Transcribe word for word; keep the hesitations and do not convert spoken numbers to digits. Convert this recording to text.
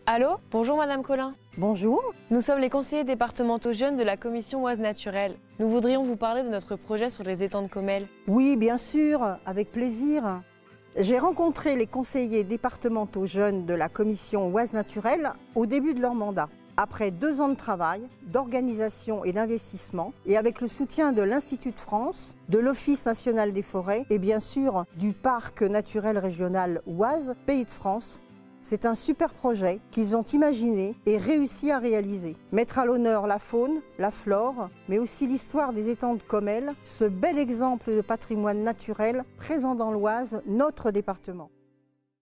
Allô? Bonjour Madame Collin. Bonjour. Nous sommes les conseillers départementaux jeunes de la commission Oise Naturelle. Nous voudrions vous parler de notre projet sur les étangs de Comelles. Oui, bien sûr, avec plaisir. J'ai rencontré les conseillers départementaux jeunes de la commission Oise Naturelle au début de leur mandat. Après deux ans de travail, d'organisation et d'investissement, et avec le soutien de l'Institut de France, de l'Office national des forêts et bien sûr du Parc naturel régional Oise, Pays de France, c'est un super projet qu'ils ont imaginé et réussi à réaliser. Mettre à l'honneur la faune, la flore, mais aussi l'histoire des étangs de Comelles, ce bel exemple de patrimoine naturel présent dans l'Oise, notre département.